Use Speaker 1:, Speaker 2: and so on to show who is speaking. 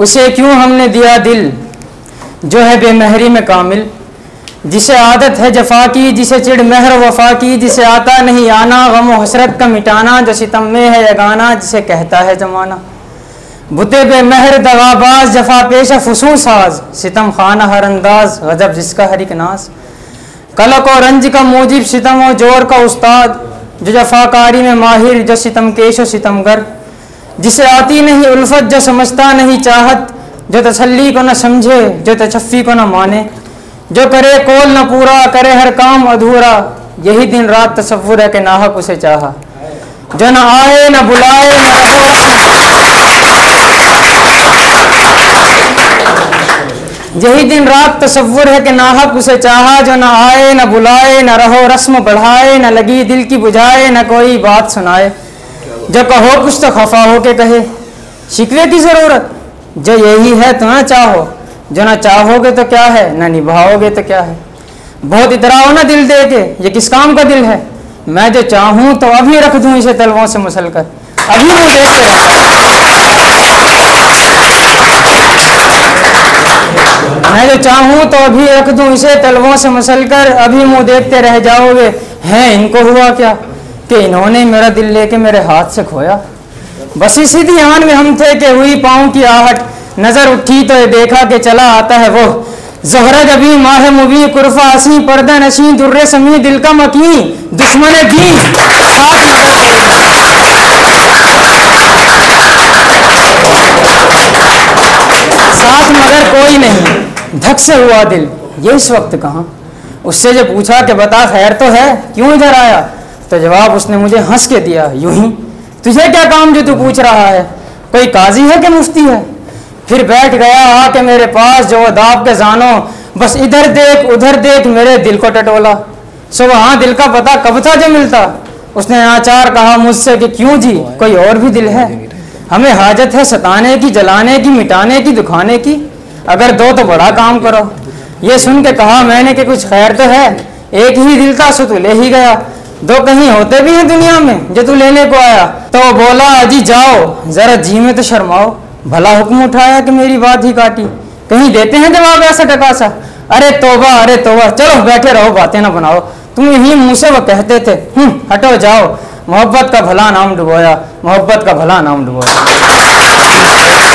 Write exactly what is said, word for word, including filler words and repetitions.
Speaker 1: उसे क्यों हमने दिया दिल जो है बेमहरी में कामिल, जिसे आदत है जफा की, जिसे चिड़ महर वफा की, जिसे आता नहीं आना गम व हसरत का मिटाना, जो सितम में है यगाना जिसे कहता है जमाना। बुते बेमहर दगाबाज जफा पेशा फसूल साज, सितम खाना हर अंदाज गजब जिसका हर एक नाज। कलक और रंज का मूजिब सितम और जोर का उस्ताद, जो जफाकारी में माहिर, जो सितम केश व सितमगर। जिसे आती नहीं उल्फत, जो समझता नहीं चाहत, जो तसल्ली को न समझे, जो तशफ़ी को न माने। जो करे कौल न पूरा, करे हर काम अधूरा, यही दिन रात तसव्वुर है कि नाहक उसे चाहा। जो न आए न बुलाए न यही दिन रात तसव्वुर है कि नाहक उसे चाहा। जो न आए न बुलाए न रहो रस्म बढ़ाए, न लगी दिल की बुझाए न कोई बात सुनाए। जो कहो कुछ तो खफा हो के कहे, शिकवे की ज़रूरत जो यही है तो ना चाहो, जो ना चाहोगे तो क्या है, ना निभाओगे तो क्या है। बहुत इतराओ ना दिल दे के, ये किस काम का दिल है। मैं जो चाहूँ तो अभी रख दूँ इसे तलवों से मसल कर, अभी वो देखते मैं जो चाहूँ तो अभी रख दूँ इसे तलवों से मसल कर, अभी मुँह देखते रह जाओगे। हैं इनको हुआ क्या कि इन्होंने मेरा दिल लेके मेरे हाथ से खोया। बस इसी ध्यान में हम थे कि हुई पाँव की आहट, नजर उठी तो ये देखा कि चला आता है वो ज़हरा जबी माह मुबी कुरफा हसी पर्दा नशी दुर्रे समी दिल का मकी दुश्मन दी साथ मगर कोई नहीं, धक से हुआ दिल ये इस वक्त कहाँ। उससे जो पूछा कि बता खैर तो है, क्यों इधर आया, तो जवाब उसने मुझे हंस के दिया यूं ही, तुझे क्या काम जो तू पूछ रहा है, कोई काजी है कि मुफ्ती है। फिर बैठ गया आके मेरे पास जो दाब के जानो, बस इधर देख उधर देख मेरे दिल को टटोला। सो वहाँ दिल का पता कब था जो मिलता। उसने आचार कहा मुझसे कि क्यों जी कोई और भी दिल है, हमें हाजत है सताने की, जलाने की, मिटाने की, दुखाने की, अगर दो तो बड़ा काम करो। ये सुन के कहा मैंने कि कुछ खैर तो है, एक ही दिल था सो तू ले ही गया, दो कहीं होते भी हैं दुनिया में जो तू लेने को आया। तो बोला अजी जाओ जरा जी में तो शर्माओ, भला हुक्म उठाया कि मेरी बात ही काटी, कहीं देते हैं जवाब ऐसा टकासा। अरे तोबा अरे तोबा, चलो बैठे रहो बातें ना बनाओ, तुम यही मुँह से वो कहते थे हम्म हटो जाओ, मोहब्बत का भला नाम डुबोया, मोहब्बत का भला नाम डुबोया।